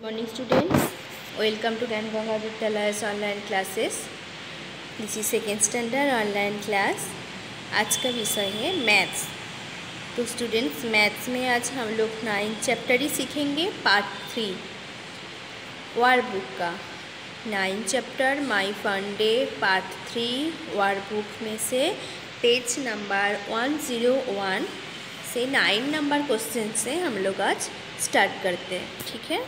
Morning students, welcome to Ganbanga Vidyalay's online classes. This is second standard online class. आज का विषय है maths. तो स्टूडेंट्स मैथ्स में आज हम लोग 9 चैप्टर ही सीखेंगे। पार्ट 3 वर्कबुक का 9 chapter my fun day part 3 workbook में से पेज नंबर 101 से 9 नंबर क्वेश्चन से हम लोग आज स्टार्ट करते हैं। ठीक है,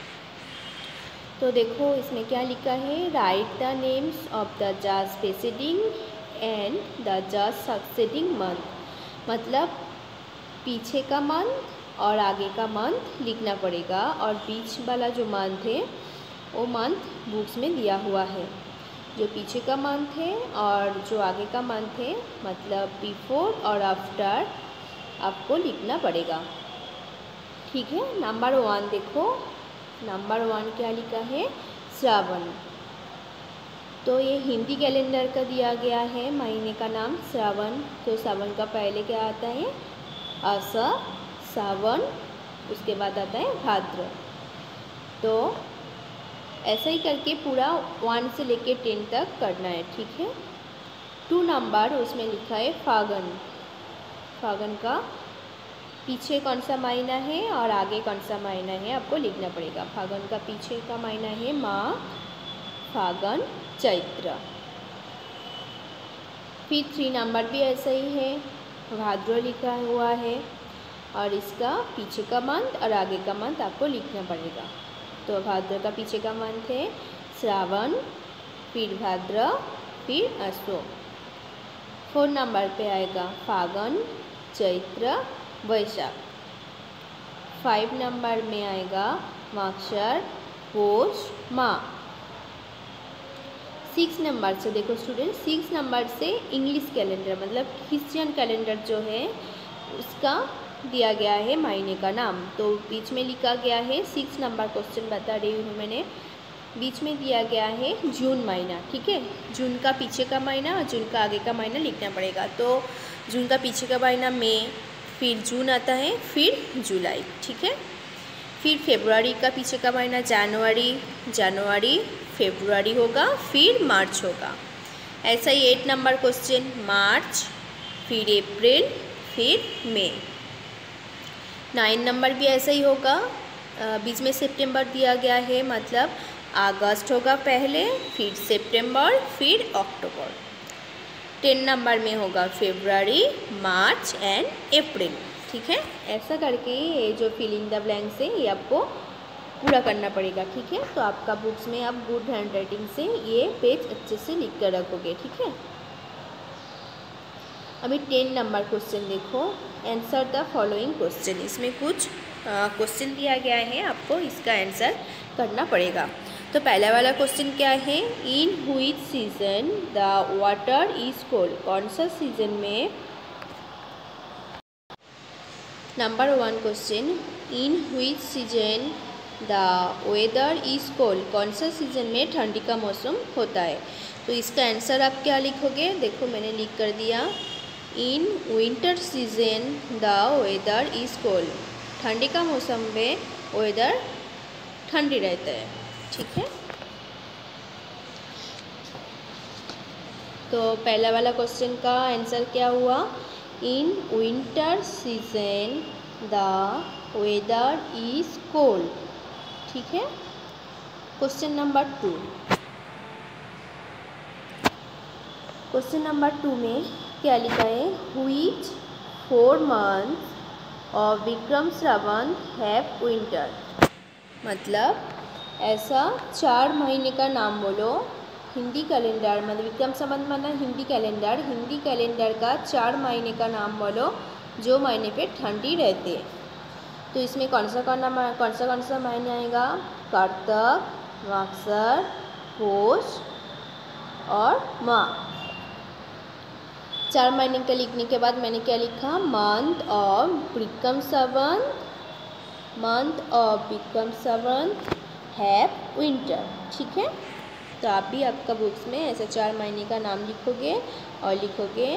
तो देखो इसमें क्या लिखा है, write the names of the just preceding and the just succeeding month. मतलब पीछे का मंथ और आगे का मंथ लिखना पड़ेगा और बीच वाला जो मंथ है वो मंथ बुक्स में दिया हुआ है। जो पीछे का मंथ है और जो आगे का मंथ है मतलब बिफोर और आफ्टर आपको लिखना पड़ेगा। ठीक है, नंबर 1 देखो, नंबर 1 क्या लिखा है, श्रावण। तो ये हिंदी कैलेंडर का दिया गया है महीने का नाम श्रावण। तो श्रावण का पहले क्या आता है, आषाढ़, सावन, उसके बाद आता है भाद्र। तो ऐसा ही करके पूरा 1 से लेके 10 तक करना है। ठीक है, 2 नंबर उसमें लिखा है फागुन। फागुन का पीछे कौन सा महीना है और आगे कौन सा महीना है आपको लिखना पड़ेगा। फागुन का पीछे का महीना है माघ, फागुन, चैत्र। फिर 3 नंबर भी ऐसा ही है, भाद्र लिखा हुआ है और इसका पीछे का मंथ और आगे का मंथ आपको लिखना पड़ेगा। तो भाद्र का पीछे का मंथ है श्रावण, फिर भाद्र, फिर अश्व। 4 नंबर पे आएगा फागुन, चैत्र, वैशाख। 5 नंबर में आएगा माघशर, पौष, माह। 6 नंबर से देखो स्टूडेंट, 6 नंबर से इंग्लिश कैलेंडर मतलब क्रिश्चियन कैलेंडर जो है उसका दिया गया है महीने का नाम। तो बीच में लिखा गया है, 6 नंबर क्वेश्चन बता रही हूँ मैंने, बीच में दिया गया है जून महीना। ठीक है, जून का पीछे का महीना और जून का आगे का महीना लिखना पड़ेगा। तो जून का पीछे का महीना मई, फिर जून आता है, फिर जुलाई। ठीक है, फिर फरवरी का पीछे का महीना जनवरी, जनवरी फरवरी होगा, फिर मार्च होगा। ऐसा ही 8 नंबर क्वेश्चन मार्च, फिर अप्रैल, फिर मई। 9 नंबर भी ऐसा ही होगा, बीच में सितंबर दिया गया है मतलब अगस्त होगा पहले, फिर सितंबर, फिर अक्टूबर। 10 नंबर में होगा फरवरी, मार्च एंड अप्रैल। ठीक है, ऐसा करके ये जो फिल इन द ब्लैंक्स है ये आपको पूरा करना पड़ेगा। ठीक है, तो आपका बुक्स में आप गुड हैंड राइटिंग से ये पेज अच्छे से लिख कर रखोगे। ठीक है, अभी 10 नंबर क्वेश्चन देखो, आंसर द फॉलोइंग क्वेश्चन। इसमें कुछ क्वेश्चन दिया गया है, आपको इसका आंसर करना पड़ेगा। तो पहला वाला क्वेश्चन क्या है, in which season the water is cold. कौन सा सीजन में, number 1 question, in which season the weather is cold. कौन सा सीजन में ठंडी का मौसम होता है। तो इसका आंसर आप क्या लिखोगे, देखो मैंने लिख कर दिया, in winter season the weather is cold. ठंडी का मौसम में वेदर ठंडी रहता है। ठीक है, तो पहला वाला क्वेश्चन का आंसर क्या हुआ, in winter season the weather is cold. ठीक है, क्वेश्चन नंबर 2, क्वेश्चन नंबर 2 में क्या लिखा है, which 4 months of Vikram Shravan have winter. मतलब ऐसा 4 महीने का नाम बोलो हिंदी कैलेंडर मतलब विक्रम संवत मतलब हिंदी कैलेंडर का 4 महीने का नाम बोलो जो महीने पे ठंडी रहती है। तो इसमें कौन सा महीने आएगा, कार्तिक, माघशर, पौष और माह। 4 महीने का लिखने के बाद मैंने क्या लिखा, month of Vikram Samvat have winter. ठीक है, तो आप भी आपका बुक्स में ऐसे 4 महीने का नाम लिखोगे और लिखोगे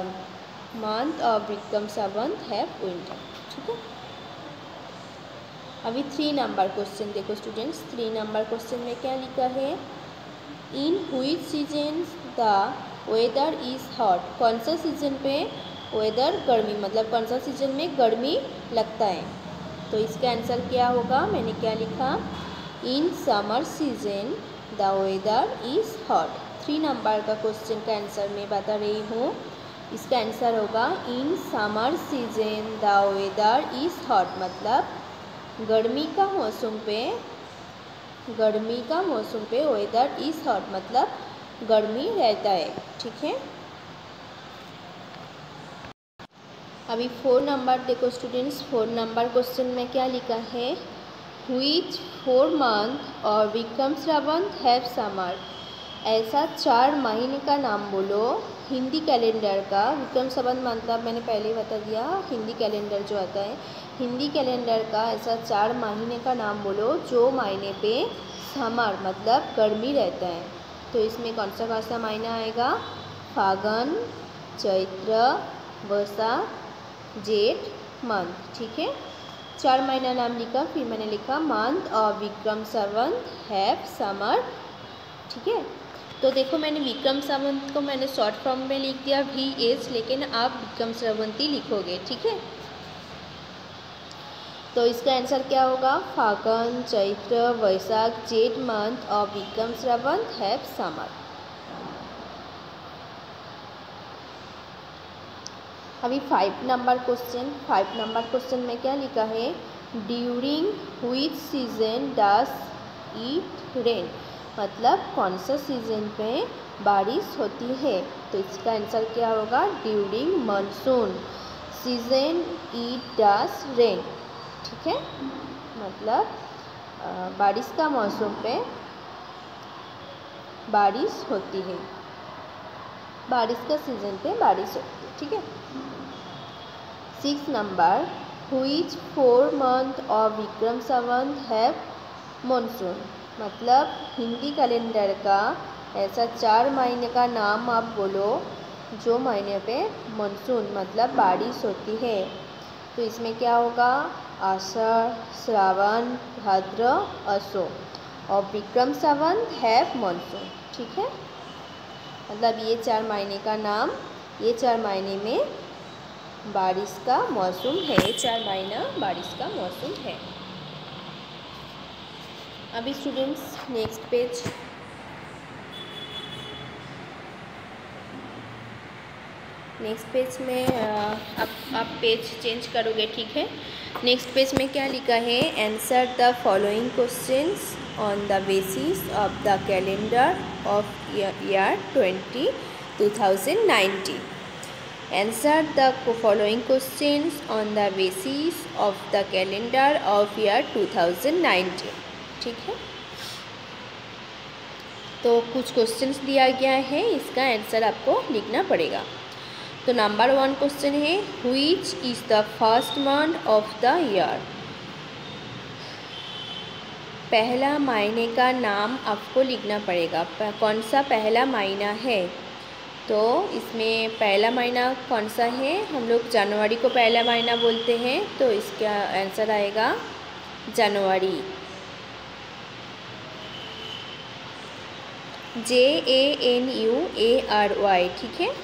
month of Vikram Samvat have winter. ठीक है, अभी 3 नंबर क्वेश्चन देखो स्टूडेंट्स, 3 नंबर क्वेश्चन में क्या लिखा है, in which season the weather is hot, कौन सा सीजन पे वेदर गर्मी, मतलब कौन सा सीजन में गर्मी लगता है। तो इसका आंसर क्या होगा, मैंने क्या लिखा, in summer season the weather is hot. 3 number का क्वेश्चन का आंसर मैं बता रही हूँ, इसका आंसर होगा in summer season the weather is hot, मतलब गर्मी का मौसम पे वेदर इज़ हॉट, मतलब गर्मी रहता है। ठीक है, अभी 4 नंबर देखो स्टूडेंट्स, 4 नंबर क्वेश्चन में क्या लिखा है, व्हिच 4 मंथ और विक्रम श्रावण हैव समर, ऐसा 4 महीने का नाम बोलो हिंदी कैलेंडर का। विक्रम श्रावण मतलब मैंने पहले ही बता दिया, हिंदी कैलेंडर जो आता है, हिंदी कैलेंडर का ऐसा 4 महीने का नाम बोलो जो महीने पे समर मतलब गर्मी रहता है। तो इसमें कौन सा महीना आएगा, फागुन, चैत्र, वैशाख, जेठ, मंथ। ठीक है, 4 महीना नाम लिखा, फिर मैंने लिखा मंथ और विक्रम श्रावण हैव समर। ठीक है, तो देखो मैंने विक्रम श्रावंत को मैंने शॉर्ट फॉर्म में लिख दिया VH, लेकिन आप विक्रम श्रावंती लिखोगे। ठीक है, तो इसका आंसर क्या होगा, फागुन, चैत्र, वैशाख, जेठ मंथ और विक्रम श्रावण हैव समर। अभी 5 नंबर क्वेश्चन, 5 नंबर क्वेश्चन में क्या लिखा है, during which season does it rain, मतलब कौन सा सीजन पे बारिश होती है। तो इसका आंसर क्या होगा, during monsoon season it does rain. ठीक है, मतलब बारिश का मौसम पे बारिश होती है, बारिश का सीजन पे बारिश होती है। ठीक है, 6 नंबर, व्हिच 4 मंथ और विक्रम श्रावण हैव मानसून, मतलब हिंदी कैलेंडर का ऐसा 4 महीने का नाम आप बोलो जो महीने पे मानसून मतलब बारिश होती है। तो इसमें क्या होगा, आषाढ़, श्रावण, भाद्र, असो और विक्रम श्रावण हैव मानसून। ठीक है, मतलब ये 4 महीने का नाम, ये 4 महीने में बारिश का मौसम है, 4 महीना बारिश का मौसम है। अभी students next page, next page में आप पेज चेंज करोगे। ठीक है, नेक्स्ट पेज में क्या लिखा है, answer the following questions on the basis of the calendar of year 2019। Answer the following questions on the basis of the calendar of year 2019। ठीक है, तो कुछ क्वेश्चंस दिया गया है, इसका आंसर आपको लिखना पड़ेगा। तो नंबर 1 क्वेश्चन है, which is the first month of the year, पहला महीने का नाम आपको लिखना पड़ेगा, कौन सा पहला महीना है। तो इसमें पहला महीना कौन सा है, हम लोग जनवरी को पहला महीना बोलते हैं, तो इसका आंसर आएगा जनवरी, JANUARY। ठीक है,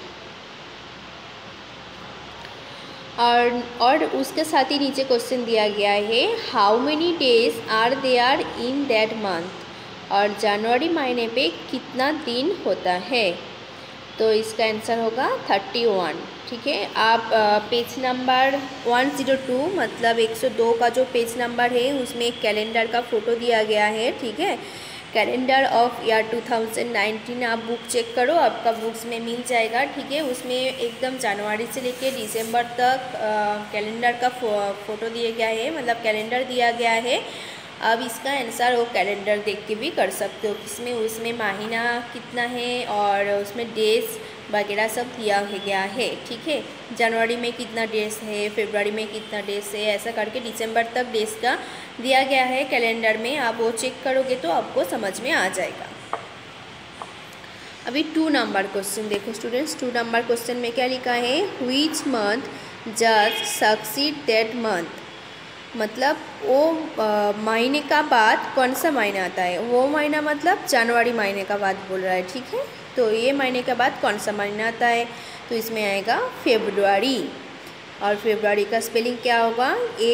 और उसके साथ ही नीचे क्वेश्चन दिया गया है, how many days are there in that month, और जनवरी महीने पे कितना दिन होता है। तो इसका आंसर होगा 31। ठीक है, आप पेज नंबर 102 मतलब 102 का जो पेज नंबर है उसमें एक कैलेंडर का फ़ोटो दिया गया है। ठीक है, कैलेंडर ऑफ ईयर 2019 आप बुक चेक करो, आपका बुक्स में मिल जाएगा। ठीक है, उसमें एकदम जनवरी से लेके दिसंबर तक कैलेंडर का फ़ोटो दिया गया है, मतलब कैलेंडर दिया गया है। अब इसका आंसर वो कैलेंडर देख के भी कर सकते हो, किसमें उसमें महीना कितना है और उसमें डेज वगैरह सब दिया गया है। ठीक है, जनवरी में कितना डेज है, फरवरी में कितना डेज है, ऐसा करके दिसंबर तक डेज का दिया गया है कैलेंडर में। आप वो चेक करोगे तो आपको समझ में आ जाएगा। अभी 2 नंबर क्वेश्चन देखो स्टूडेंट्स, 2 नंबर क्वेश्चन में क्या लिखा है, which month just succeed that month, मतलब वो महीने का बाद कौन सा महीना आता है, वो महीना मतलब जनवरी महीने का बाद बोल रहा है, ठीक है। तो ये महीने के बाद कौन सा महीना आता है, तो इसमें आएगा फेब्रुआरी। और फेब्रुआरी का स्पेलिंग क्या होगा,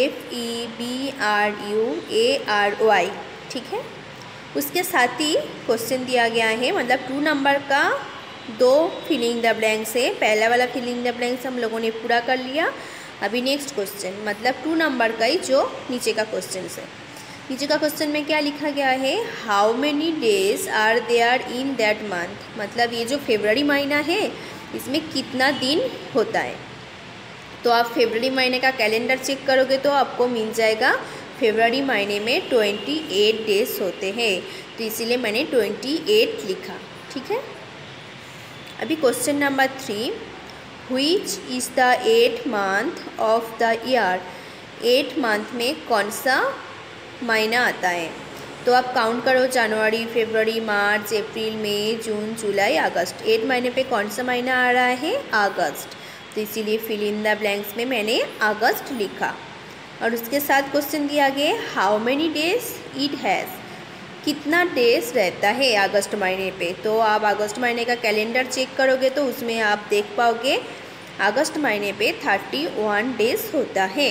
FEBRUARY, ठीक है। उसके साथ ही क्वेश्चन दिया गया है, मतलब 2 नंबर का 2 फिलिंग द ब्लैंक्स है। पहला वाला फिलिंग द ब्लैंक्स हम लोगों ने पूरा कर लिया। अभी नेक्स्ट क्वेश्चन, मतलब 2 नंबर का ही जो नीचे का क्वेश्चन है। नीचे का क्वेश्चन में क्या लिखा गया है, how many days are there in that month. मतलब ये जो फरवरी महीना है इसमें कितना दिन होता है। तो आप फरवरी महीने का कैलेंडर चेक करोगे तो आपको मिल जाएगा फरवरी महीने में 28 डेज होते हैं, तो इसीलिए मैंने 28 लिखा, ठीक है। अभी question number 3, which is the 8th month of the year. 8 month में कौन सा महीना आता है, तो आप काउंट करो, जनवरी, फरवरी, मार्च, अप्रैल, मई, जून, जुलाई, अगस्त। 8 महीने पे कौन सा महीना आ रहा है, अगस्त। तो इसीलिए फिल इन द ब्लैंक्स में मैंने अगस्त लिखा। और उसके साथ क्वेश्चन दिया गया, how many days it has. कितना डेज रहता है अगस्त महीने पे। तो आप अगस्त महीने का कैलेंडर चेक करोगे तो उसमें आप देख पाओगे अगस्त महीने पे 31 डेज होता है।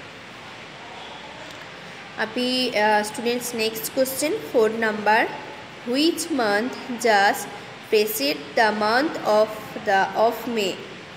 अभी स्टूडेंट्स नेक्स्ट क्वेश्चन 4 नंबर, which month just precede the month of May.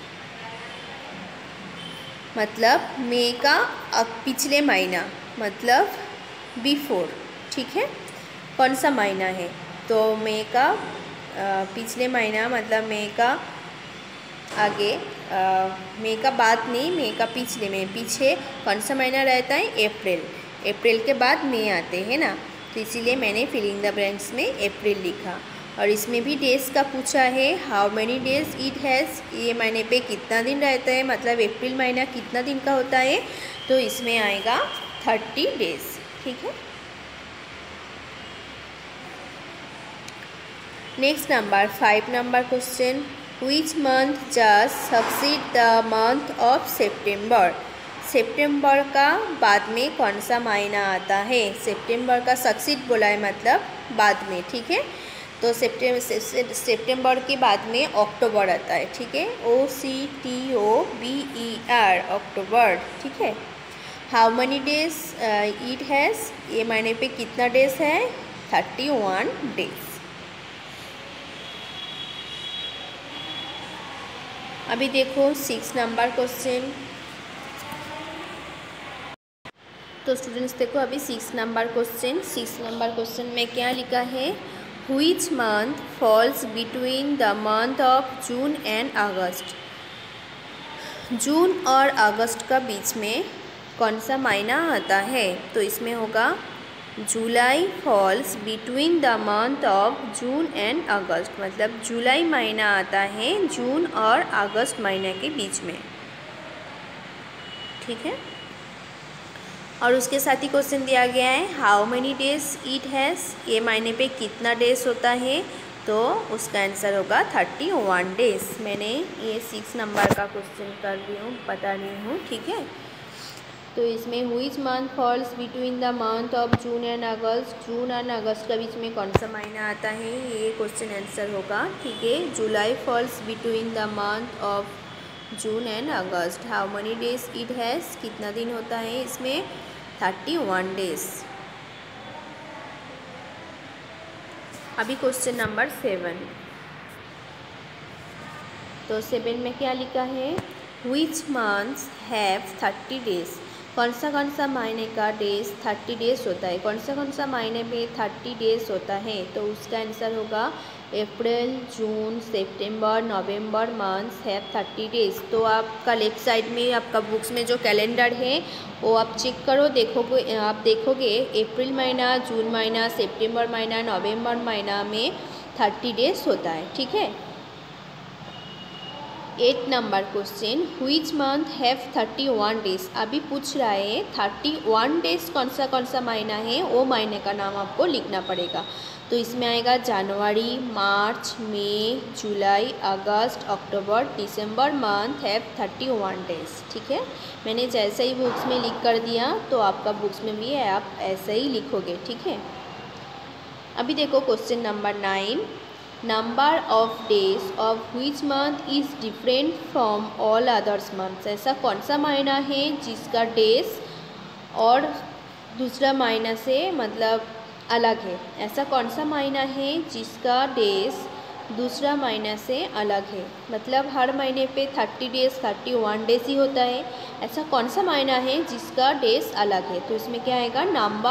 मतलब मई का पिछले महीना, मतलब बिफोर, ठीक है। कौन सा महीना है, तो मई का पिछले महीना, मतलब मई का आगे, मई का बाद नहीं, मई का पिछले में, पीछे कौन सा महीना रहता है, अप्रैल। अप्रैल के बाद मई आते हैं ना, तो इसीलिए मैंने फिलिंग द ब्लैंक्स में अप्रैल लिखा। और इसमें भी डेज का पूछा है, how many days it has. ये महीने पे कितना दिन रहता है, मतलब अप्रैल महीना कितना दिन का होता है, तो इसमें आएगा 30 डेज, ठीक है। Next number 5 number question, which month just succeed the month of September. सितंबर का बाद में कौन सा महीना आता है। सितंबर का सक्सीड बोला है मतलब बाद में, ठीक है। तो सितंबर के बाद में अक्टूबर आता है, ठीक है, OCTOBER, अक्टूबर, ठीक है। How many days it has. ये महीने पे कितना डेज है, 31 डेज। अभी देखो 6 नंबर क्वेश्चन। तो स्टूडेंट्स देखो अभी 6 नंबर क्वेश्चन। 6 नंबर क्वेश्चन में क्या लिखा है, Which month falls between the month of June and August। जून और अगस्त का बीच में कौन सा महीना आता है, तो इसमें होगा July falls between the month of June and August. मतलब जुलाई महीना आता है जून और अगस्त महीने के बीच में, ठीक है। और उसके साथ ही क्वेश्चन दिया गया है, how many days it has. ये महीने पे कितना डेज होता है, तो उसका आंसर होगा 31 डेज। मैंने ये 6 नंबर का क्वेश्चन कर रही हूँ, बता रही हूँ, ठीक है। तो इसमें which month falls between the month of June and August. जून और अगस्त के बीच में कौन सा महीना आता है, ये क्वेश्चन आंसर होगा, ठीक है। July falls between the month of June and August. How many days it has, कितना दिन होता है इसमें, 31 डेज। अभी क्वेश्चन नंबर 7। तो 7 में क्या लिखा है, व्हिच मंथ्स हैव 30 डेज। कौन सा महीने का डेज 30 डेज होता है, कौन सा महीने में 30 डेज होता है, तो उसका आंसर होगा April, June, September, November months have 30 days. तो आपका लेफ्ट साइड में आपका बुक्स में जो कैलेंडर है वो आप चेक करो, देखोगे, आप देखोगे अप्रैल महीना, जून महीना, सितंबर महीना, नवंबर महीना में 30 डेज होता है, ठीक है। 8 number question, which month have 31 days. अभी पूछ रहा है 31 डेज कौन सा महीना है, वो महीने का नाम आपको लिखना पड़ेगा। तो इसमें आएगा January, March, May, July, August, October, December month have 31 days. ठीक है, मैंने जैसे ही बुक्स में लिख कर दिया तो आपका बुक्स में भी आप ऐसे ही लिखोगे। ठीक है, अभी देखो question number 9, number of days of which month is different from all others months. ऐसा कौन सा महीना है जिसका डेज और दूसरा महीना से मतलब अलग है। ऐसा कौन सा महीना है जिसका डेज दूसरा महीना से अलग है, मतलब हर महीने पे 30 डेज 31 डेज ही होता है। ऐसा कौन सा महीना है जिसका डेज अलग है। तो इसमें क्या आएगा,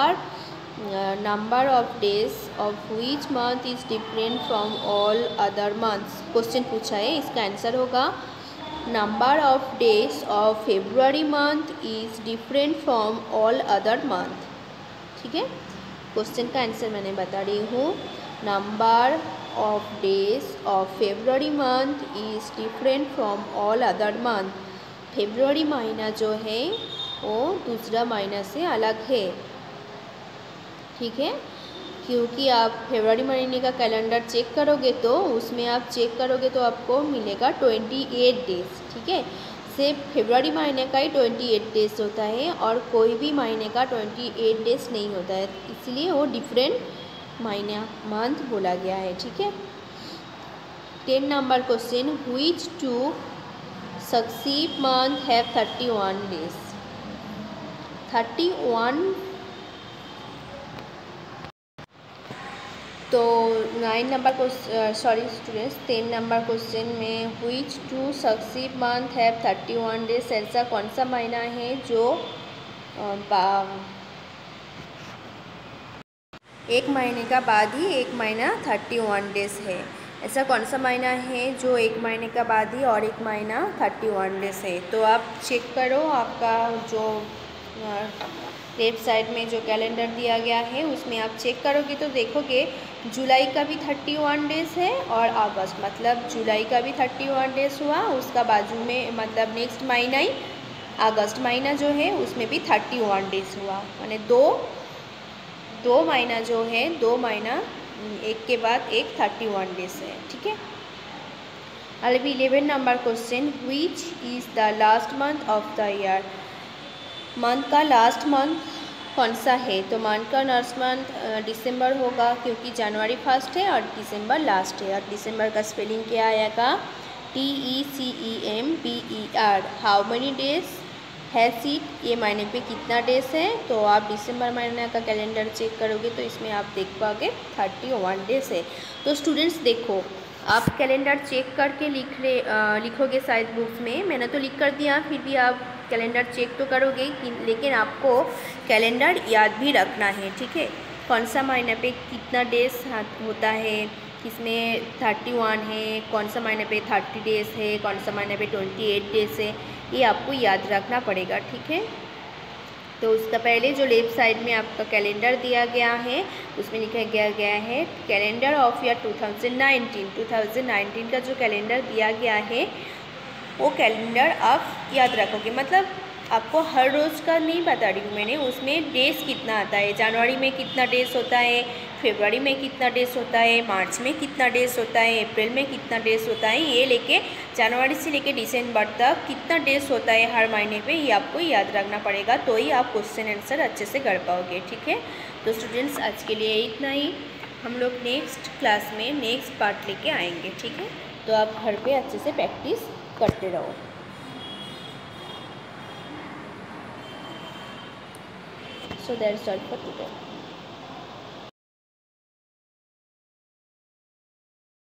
number of days of which month is different from all other months. Question पूछा है, इसका आंसर होगा number of days of February month is different from all other month. ठीक है, क्वेश्चन का आंसर मैंने बता रही हूँ, number of days of February month is different from all other month. February महीना जो है वो दूसरा महीना से अलग है। ठीक है, क्योंकि आप फरवरी महीने का कैलेंडर चेक करोगे तो उसमें आप चेक करोगे तो आपको मिलेगा 28 डेज। ठीक है, सिर्फ फरवरी महीने का ही 28 डेज होता है और कोई भी महीने का 28 डेज नहीं होता है, इसलिए वो डिफरेंट महीना मंथ बोला गया है। ठीक है, 10 number question, which two successive month have 31 days. 31 तो 9 number question, sorry students, 10 number question में which two successive month have 31 days. ऐसा कौन सा महीना है जो एक महीने का बाद ही एक महीना 31 डेज है। ऐसा कौन सा महीना है जो एक महीने का बाद ही और एक महीना 31 डेज है। तो आप चेक करो, आपका जो लेफ्ट साइड में जो कैलेंडर दिया गया है उसमें आप चेक करोगे तो देखोगे जुलाई का भी 31 डेज है और अगस्त, मतलब जुलाई का भी 31 डेज हुआ, उसका बाजू में मतलब नेक्स्ट महीना ही अगस्त महीना जो है उसमें भी 31 डेज हुआ, माने दो महीना जो है, 2 महीना एक के बाद एक 31 डेज है। ठीक है, अभी 11 number question, which is the last month of the year. Month का लास्ट मंथ कौन सा है। तो मंथ का लास्ट मंथ दिसंबर होगा, क्योंकि जनवरी फर्स्ट है और दिसंबर लास्ट है। और दिसंबर का स्पेलिंग क्या आएगा, DECEMBER। How many days has it, ये महीने पे कितना डेज है। तो आप दिसंबर महीने का कैलेंडर चेक करोगे तो इसमें आप देख पाओगे 31 डेज है। तो स्टूडेंट्स देखो, आप कैलेंडर चेक करके लिखोगे शायद बुक्स में, मैंने तो लिख कर दिया, फिर भी आप कैलेंडर चेक तो करोगे लेकिन आपको कैलेंडर याद भी रखना है। ठीक है, कौन सा महीने पे कितना डेज होता है, किसमें 31 है, कौन सा महीने पे 30 डेज है, कौन सा महीने पे 28 डेज है, ये आपको याद रखना पड़ेगा। ठीक है, तो उसका पहले जो लेफ्ट साइड में आपका कैलेंडर दिया गया है उसमें लिखा गया है कैलेंडर ऑफ ईयर 2019 का जो कैलेंडर दिया गया है वो कैलेंडर आप याद रखोगे। मतलब आपको हर रोज़ का नहीं बता रही हूँ मैंने, उसमें डेज कितना आता है, जनवरी में कितना डेज होता है, फरवरी में कितना डेज होता है, मार्च में कितना डेज होता है, अप्रैल में कितना डेज होता है, ये लेके जनवरी से लेके दिसंबर तक कितना डेज होता है हर महीने पे, ये आपको याद रखना पड़ेगा, तो ही आप क्वेश्चन आंसर अच्छे से कर पाओगे। ठीक है, तो स्टूडेंट्स आज के लिए इतना ही, हम लोग नेक्स्ट क्लास में नेक्स्ट पार्ट लेके आएंगे। ठीक है, तो आप घर पर अच्छे से प्रैक्टिस करते रहो। So that's all for today.